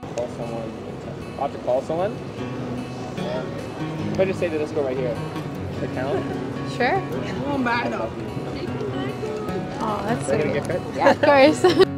call someone. I'll have to call someone. If I just say to this girl right here, does it count? Sure. I love you. Oh, that's Is that sweet. gonna get fit? Yeah, of course.